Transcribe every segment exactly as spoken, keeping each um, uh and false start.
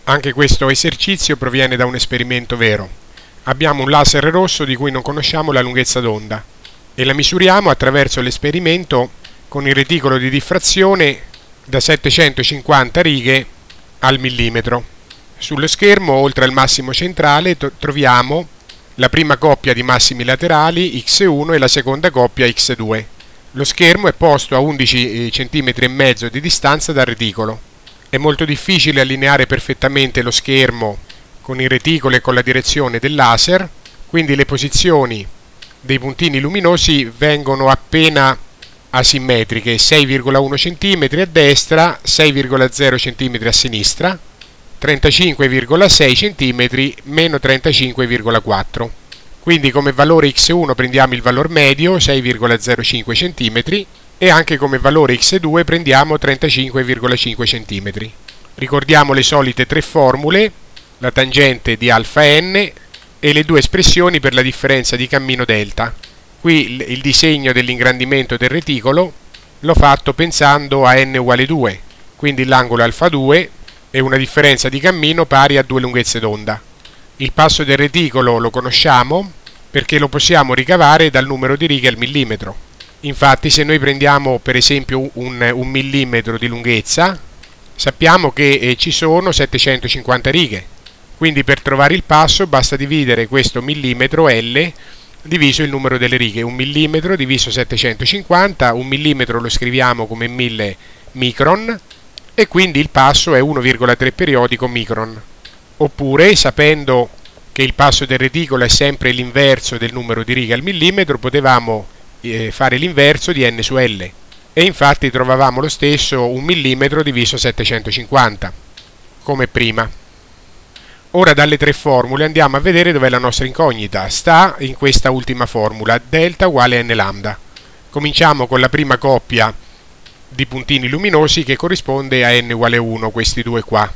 Anche questo esercizio proviene da un esperimento vero. Abbiamo un laser rosso di cui non conosciamo la lunghezza d'onda e la misuriamo attraverso l'esperimento con il reticolo di diffrazione da settecentocinquanta righe al millimetro. Sullo schermo, oltre al massimo centrale, troviamo la prima coppia di massimi laterali X uno e la seconda coppia X due. Lo schermo è posto a undici centimetri e mezzo di distanza dal reticolo. È molto difficile allineare perfettamente lo schermo con il reticolo e con la direzione del laser, quindi le posizioni dei puntini luminosi vengono appena asimmetriche, sei virgola uno centimetri a destra, sei virgola zero centimetri a sinistra, trentacinque virgola sei centimetri meno trentacinque virgola quattro. Quindi come valore X uno prendiamo il valore medio, sei virgola zero cinque centimetri, e anche come valore X due prendiamo trentacinque virgola cinque centimetri. Ricordiamo le solite tre formule, la tangente di alfa n e le due espressioni per la differenza di cammino delta. Qui il disegno dell'ingrandimento del reticolo l'ho fatto pensando a n uguale due, quindi l'angolo alfa due è una differenza di cammino pari a due lunghezze d'onda. Il passo del reticolo lo conosciamo perché lo possiamo ricavare dal numero di righe al millimetro. Infatti se noi prendiamo per esempio un, un millimetro di lunghezza, sappiamo che eh, ci sono settecentocinquanta righe, quindi per trovare il passo basta dividere questo millimetro L diviso il numero delle righe. Un millimetro diviso settecentocinquanta, un millimetro lo scriviamo come mille micron e quindi il passo è uno virgola tre periodico micron. Oppure, sapendo che il passo del reticolo è sempre l'inverso del numero di righe al millimetro, potevamo fare l'inverso di n su L e infatti trovavamo lo stesso un millimetro diviso settecentocinquanta come prima. Ora dalle tre formule andiamo a vedere dov'è la nostra incognita. Sta in questa ultima formula, delta uguale n lambda. Cominciamo con la prima coppia di puntini luminosi che corrisponde a n uguale uno, questi due qua.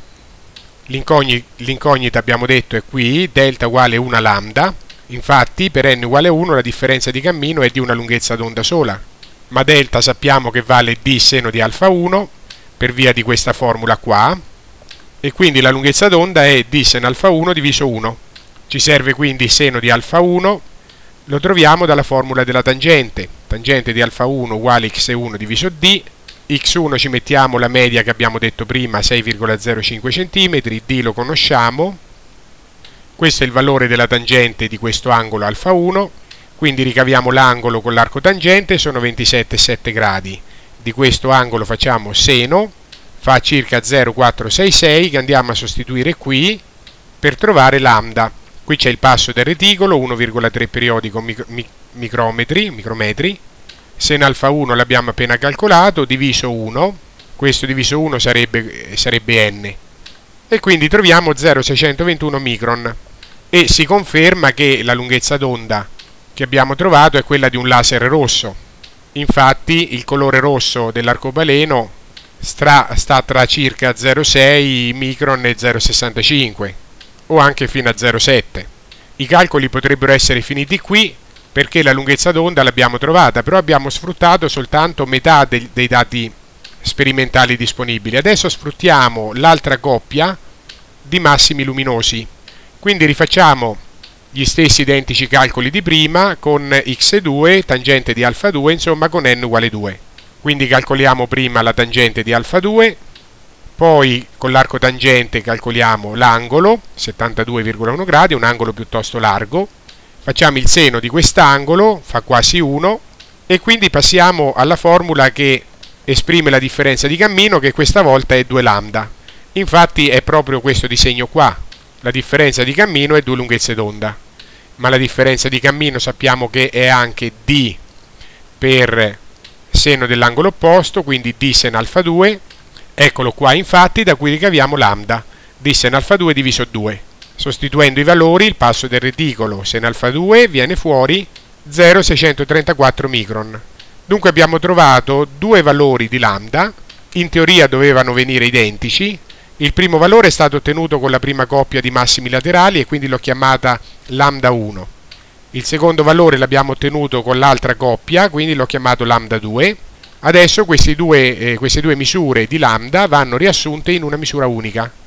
L'incognita abbiamo detto è qui, delta uguale una lambda. Infatti per n uguale uno la differenza di cammino è di una lunghezza d'onda sola, ma delta sappiamo che vale d seno di alfa uno per via di questa formula qua, e quindi la lunghezza d'onda è d seno alfa uno diviso uno. Ci serve quindi seno di alfa uno, lo troviamo dalla formula della tangente. Tangente di alfa uno uguale x uno diviso d, x uno ci mettiamo la media che abbiamo detto prima, sei virgola zero cinque centimetri, d lo conosciamo. Questo è il valore della tangente di questo angolo alfa uno, quindi ricaviamo l'angolo con l'arco tangente, sono ventisette virgola sette gradi. Di questo angolo facciamo seno, fa circa zero virgola quattrocentosessantasei che andiamo a sostituire qui per trovare lambda. Qui c'è il passo del reticolo, uno virgola tre periodico micro, micrometri, micrometri. Seno alfa uno l'abbiamo appena calcolato, diviso uno, questo diviso uno sarebbe, sarebbe n. E quindi troviamo zero virgola seicentoventuno micron e si conferma che la lunghezza d'onda che abbiamo trovato è quella di un laser rosso. Infatti il colore rosso dell'arcobaleno sta, sta tra circa zero virgola sei micron e zero virgola sessantacinque o anche fino a zero virgola sette. I calcoli potrebbero essere finiti qui perché la lunghezza d'onda l'abbiamo trovata, però abbiamo sfruttato soltanto metà dei, dei dati sperimentali disponibili. Adesso sfruttiamo l'altra coppia di massimi luminosi, quindi rifacciamo gli stessi identici calcoli di prima con x due, tangente di alfa due, insomma con n uguale due. Quindi calcoliamo prima la tangente di alfa due, poi con l'arco tangente calcoliamo l'angolo, settantadue virgola uno gradi, un angolo piuttosto largo, facciamo il seno di quest'angolo, fa quasi uno, e quindi passiamo alla formula che esprime la differenza di cammino, che questa volta è due lambda. Infatti è proprio questo disegno qua, la differenza di cammino è due lunghezze d'onda, ma la differenza di cammino sappiamo che è anche d per seno dell'angolo opposto, quindi d seno alfa due, eccolo qua infatti, da cui ricaviamo lambda, d seno alfa due diviso due. Sostituendo i valori, il passo del reticolo seno alfa due viene fuori zero virgola seicentotrentaquattro micron. Dunque abbiamo trovato due valori di lambda, in teoria dovevano venire identici. Il primo valore è stato ottenuto con la prima coppia di massimi laterali e quindi l'ho chiamata lambda uno. Il secondo valore l'abbiamo ottenuto con l'altra coppia, quindi l'ho chiamato lambda due. Adesso questi due, eh, queste due misure di lambda vanno riassunte in una misura unica.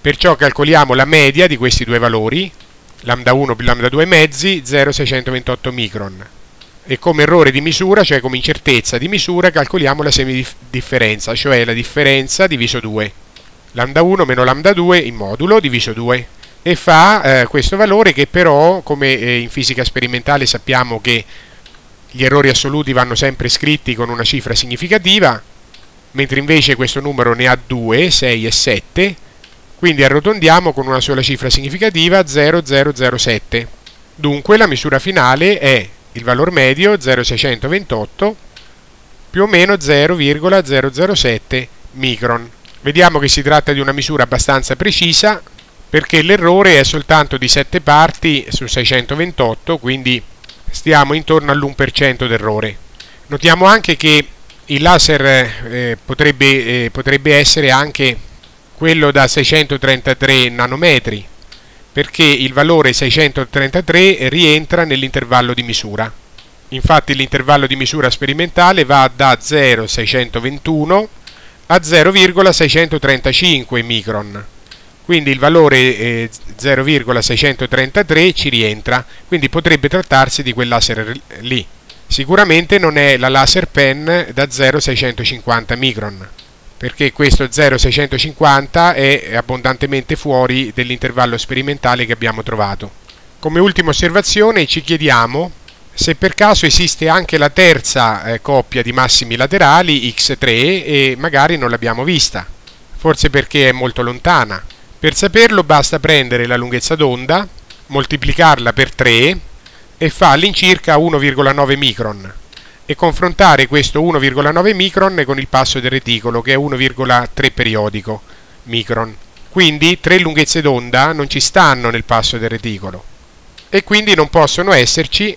Perciò calcoliamo la media di questi due valori, lambda uno più lambda due mezzi, zero virgola seicentoventotto micron. E come errore di misura, cioè come incertezza di misura, calcoliamo la semidifferenza, cioè la differenza diviso due. Lambda uno meno lambda due in modulo diviso due. E fa eh, questo valore che però, come eh, in fisica sperimentale sappiamo che gli errori assoluti vanno sempre scritti con una cifra significativa, mentre invece questo numero ne ha due, sei e sette, quindi arrotondiamo con una sola cifra significativa, zero virgola zero zero sette. Dunque la misura finale è il valore medio, zero virgola seicentoventotto, più o meno zero virgola zero zero sette micron. Vediamo che si tratta di una misura abbastanza precisa, perché l'errore è soltanto di sette parti su seicentoventotto, quindi stiamo intorno all'uno per cento d'errore. Notiamo anche che il laser eh, potrebbe, eh, potrebbe essere anche quello da seicentotrentatré nanometri, perché il valore seicentotrentatré rientra nell'intervallo di misura. Infatti l'intervallo di misura sperimentale va da zero virgola seicentoventuno a zero virgola seicentotrentacinque micron. Quindi il valore eh, zero virgola seicentotrentatré ci rientra, quindi potrebbe trattarsi di quel laser lì. Sicuramente non è la laser pen da zero virgola seicentocinquanta micron, perché questo zero virgola seicentocinquanta è abbondantemente fuori dell'intervallo sperimentale che abbiamo trovato. Come ultima osservazione ci chiediamo se per caso esiste anche la terza eh, coppia di massimi laterali, X tre, e magari non l'abbiamo vista, forse perché è molto lontana. Per saperlo basta prendere la lunghezza d'onda, moltiplicarla per tre e fa all'incirca uno virgola nove micron, e confrontare questo uno virgola nove micron con il passo del reticolo, che è uno virgola tre periodico micron. Quindi tre lunghezze d'onda non ci stanno nel passo del reticolo e quindi non possono esserci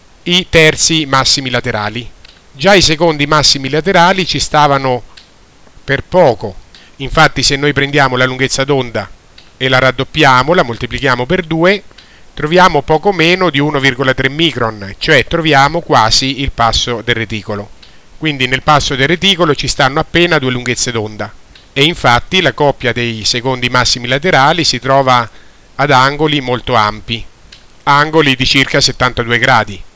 i terzi massimi laterali. Già i secondi massimi laterali ci stavano per poco. Infatti se noi prendiamo la lunghezza d'onda e la raddoppiamo, la moltiplichiamo per due, troviamo poco meno di uno virgola tre micron, cioè troviamo quasi il passo del reticolo. Quindi nel passo del reticolo ci stanno appena due lunghezze d'onda e infatti la coppia dei secondi massimi laterali si trova ad angoli molto ampi, angoli di circa settantadue gradi.